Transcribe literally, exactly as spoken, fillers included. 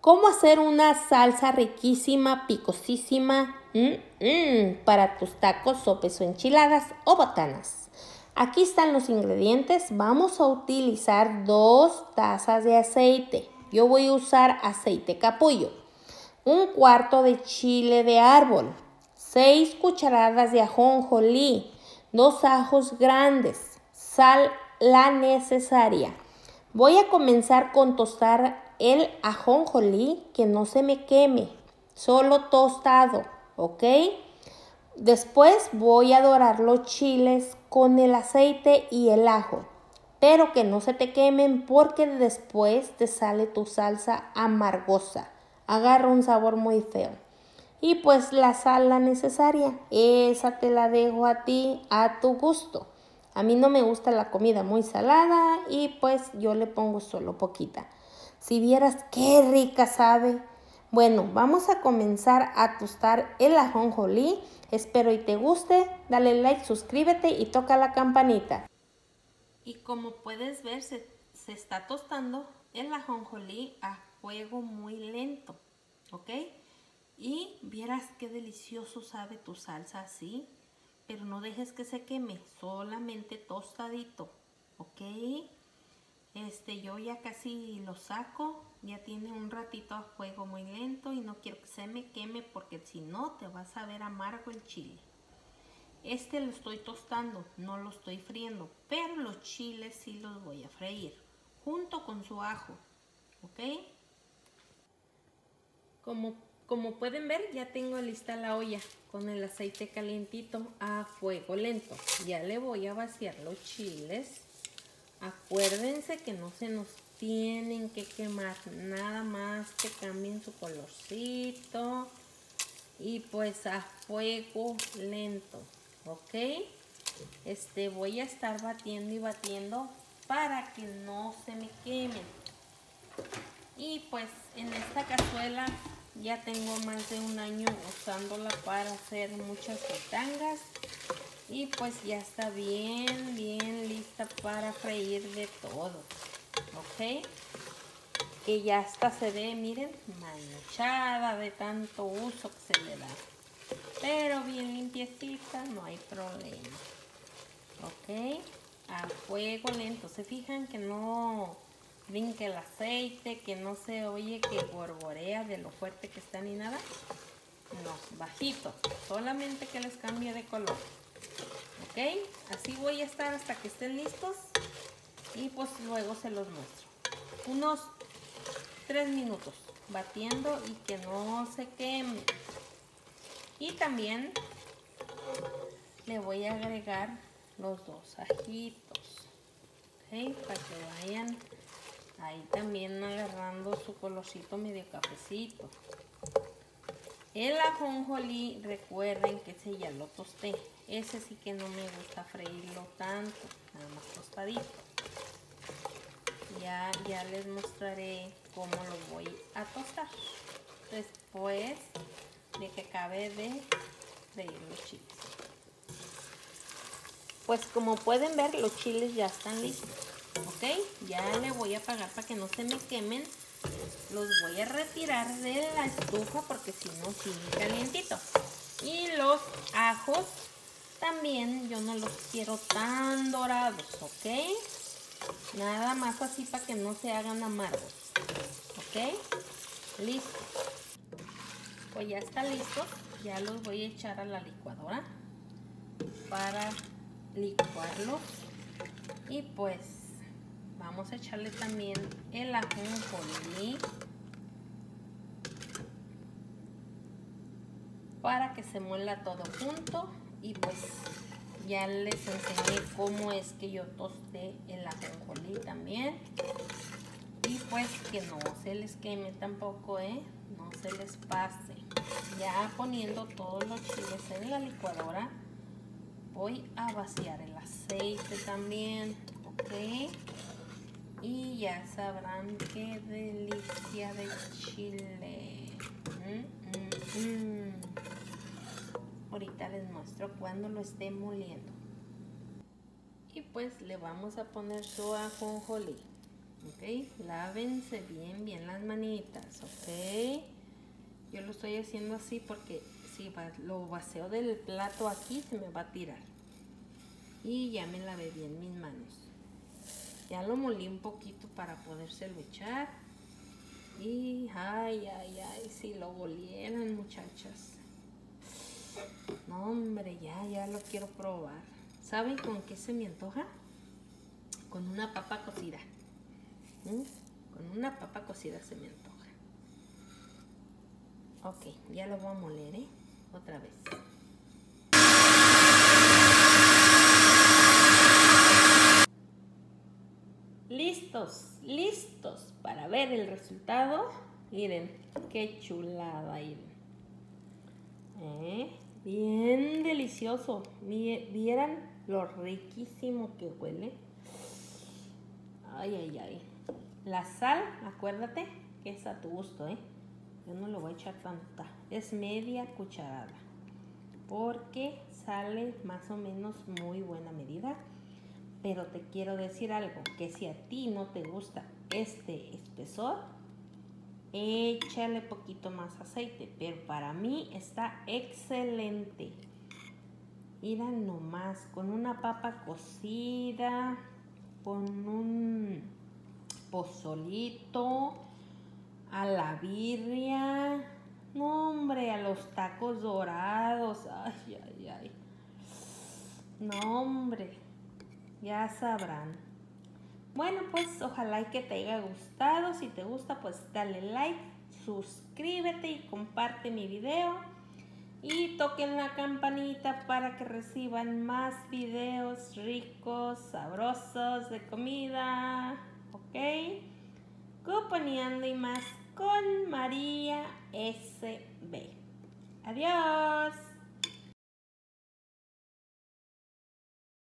¿Cómo hacer una salsa riquísima, picosísima mm, mm, para tus tacos, sopes o enchiladas o botanas? Aquí están los ingredientes. Vamos a utilizar dos tazas de aceite. Yo voy a usar aceite capullo. Un cuarto de chile de árbol. Seis cucharadas de ajonjolí. Dos ajos grandes. Sal la necesaria. Voy a comenzar con tostar el ajonjolí, que no se me queme, solo tostado, ¿ok? Después voy a dorar los chiles con el aceite y el ajo, pero que no se te quemen porque después te sale tu salsa amargosa, agarra un sabor muy feo. Y pues la sal la necesaria, esa te la dejo a ti, a tu gusto. A mí no me gusta la comida muy salada y pues yo le pongo solo poquita. Si vieras qué rica sabe. Bueno, vamos a comenzar a tostar el ajonjolí. Espero y te guste. Dale like, suscríbete y toca la campanita. Y como puedes ver, se, se está tostando el ajonjolí a fuego muy lento, ¿ok? Y vieras qué delicioso sabe tu salsa así. Pero no dejes que se queme, solamente tostadito, ¿ok? Este, yo ya casi lo saco, ya tiene un ratito a fuego muy lento y no quiero que se me queme porque si no te vas a ver amargo el chile. Este lo estoy tostando, no lo estoy friendo, pero los chiles sí los voy a freír junto con su ajo, ¿ok? Como, como pueden ver, ya tengo lista la olla con el aceite calientito a fuego lento. Ya le voy a vaciar los chiles. Acuérdense que no se nos tienen que quemar, nada más que cambien su colorcito y pues a fuego lento, ¿ok? Este, voy a estar batiendo y batiendo para que no se me quemen. Y pues en esta cazuela ya tengo más de un año usándola para hacer muchas fritangas. Y pues ya está bien, bien lista para freír de todo, ¿ok? Que ya hasta se ve, miren, manchada de tanto uso que se le da. Pero bien limpiecita, no hay problema, ¿ok? A fuego lento, ¿se fijan que no brinque el aceite, que no se oye que borborea de lo fuerte que está ni nada? No, bajito, solamente que les cambie de color. Ok, así voy a estar hasta que estén listos y pues luego se los muestro. Unos tres minutos batiendo y que no se queme. Y también le voy a agregar los dos ajitos, ok, para que vayan ahí también agarrando su colorcito medio cafecito. El ajonjolí, recuerden que ese ya lo tosté. Ese sí que no me gusta freírlo tanto, nada más tostadito. Ya, ya les mostraré cómo lo voy a tostar después de que acabe de freír los chiles. Pues como pueden ver, los chiles ya están listos, ¿ok? Ya le voy a apagar para que no se me quemen. Los voy a retirar de la estufa porque si no sigue calientito. Y los ajos también yo no los quiero tan dorados, ¿ok? Nada más así para que no se hagan amargos, ¿ok? Listo. Pues ya está listo. Ya los voy a echar a la licuadora para licuarlos. Y pues vamos a echarle también el ajonjolí para que se muela todo junto. Y pues ya les enseñé cómo es que yo tosté el ajonjolí también. Y pues que no se les queme tampoco, ¿eh? No se les pase. Ya poniendo todos los chiles en la licuadora, voy a vaciar el aceite también, ¿ok? Y ya sabrán qué delicia de chile. Mm, mm, mm. Ahorita les muestro cuando lo esté moliendo. Y pues le vamos a poner su ajonjolí. Ok, lávense bien, bien las manitas, ok. Yo lo estoy haciendo así porque si lo vacío del plato aquí se me va a tirar. Y ya me lavé bien mis manos. Ya lo molí un poquito para podérselo echar. Y ay, ay, ay, si lo volieran, muchachas. No, hombre, ya, ya lo quiero probar. ¿Saben con qué se me antoja? Con una papa cocida. ¿Mm? Con una papa cocida se me antoja. Ok, ya lo voy a moler, ¿eh? Otra vez. Listos, listos para ver el resultado. Miren, qué chulada, miren. ¿Eh? Bien delicioso. ¿Vieran lo riquísimo que huele? Ay, ay, ay. La sal, acuérdate que es a tu gusto, ¿eh? Yo no le voy a echar tanta. Es media cucharada. Porque sale más o menos muy buena medida. Pero te quiero decir algo, que si a ti no te gusta este espesor, échale poquito más aceite, pero para mí está excelente. Mira nomás, con una papa cocida, con un pozolito, a la birria, no hombre, a los tacos dorados, ay, ay, ay. No hombre, ya sabrán. Bueno, pues ojalá y que te haya gustado. Si te gusta, pues dale like, suscríbete y comparte mi video. Y toquen la campanita para que reciban más videos ricos, sabrosos de comida. ¿Ok? Cuponeando y más con María S B. Adiós.